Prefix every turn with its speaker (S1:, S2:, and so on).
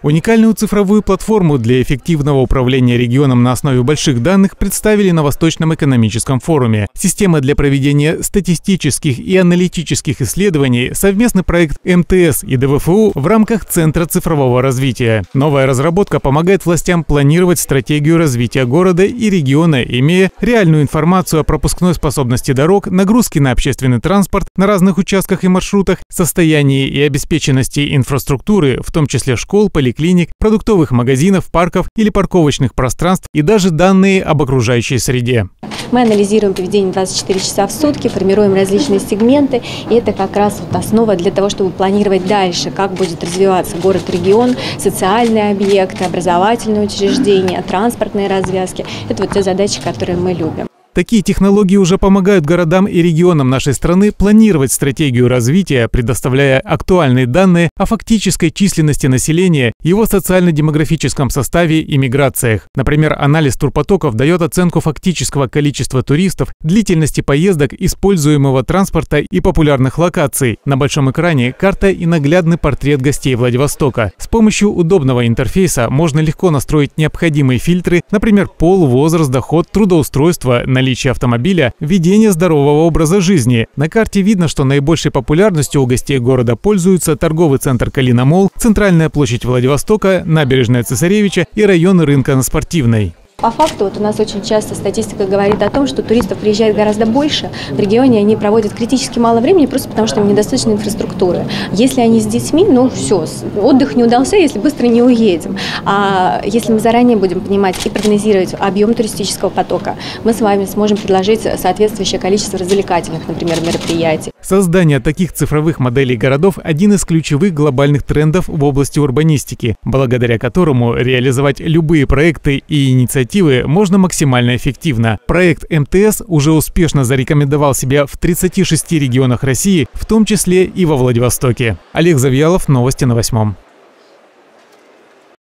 S1: Уникальную цифровую платформу для эффективного управления регионом на основе больших данных представили на Восточном экономическом форуме. Система для проведения статистических и аналитических исследований – совместный проект МТС и ДВФУ в рамках Центра цифрового развития. Новая разработка помогает властям планировать стратегию развития города и региона, имея реальную информацию о пропускной способности дорог, нагрузке на общественный транспорт на разных участках и маршрутах, состоянии и обеспеченности инфраструктуры, в том числе школ, поликлиник, продуктовых магазинов, парков или парковочных пространств, и даже данные об окружающей среде.
S2: Мы анализируем поведение 24 часа в сутки, формируем различные сегменты, и это как раз основа для того, чтобы планировать дальше, как будет развиваться город-регион, социальные объекты, образовательные учреждения, транспортные развязки. Это те задачи, которые мы любим.
S1: Такие технологии уже помогают городам и регионам нашей страны планировать стратегию развития, предоставляя актуальные данные о фактической численности населения, его социально-демографическом составе и миграциях. Например, анализ турпотоков дает оценку фактического количества туристов, длительности поездок, используемого транспорта и популярных локаций. На большом экране карта и наглядный портрет гостей Владивостока. С помощью удобного интерфейса можно легко настроить необходимые фильтры, например, пол, возраст, доход, трудоустройство, наличие автомобиля, ведение здорового образа жизни. На карте видно, что наибольшей популярностью у гостей города пользуются торговый центр «Калина Молл», центральная площадь Владивостока, набережная Цесаревича и районы рынка на Спортивной.
S2: По факту у нас очень часто статистика говорит о том, что туристов приезжает гораздо больше. В регионе они проводят критически мало времени, просто потому что им недостаточно инфраструктуры. Если они с детьми, все, отдых не удался, если быстро не уедем. А если мы заранее будем понимать и прогнозировать объем туристического потока, мы с вами сможем предложить соответствующее количество развлекательных, например, мероприятий.
S1: Создание таких цифровых моделей городов – один из ключевых глобальных трендов в области урбанистики, благодаря которому реализовать любые проекты и инициативы можно максимально эффективно. Проект МТС уже успешно зарекомендовал себя в 36 регионах России, в том числе и во Владивостоке. Олег Завьялов, новости на 8.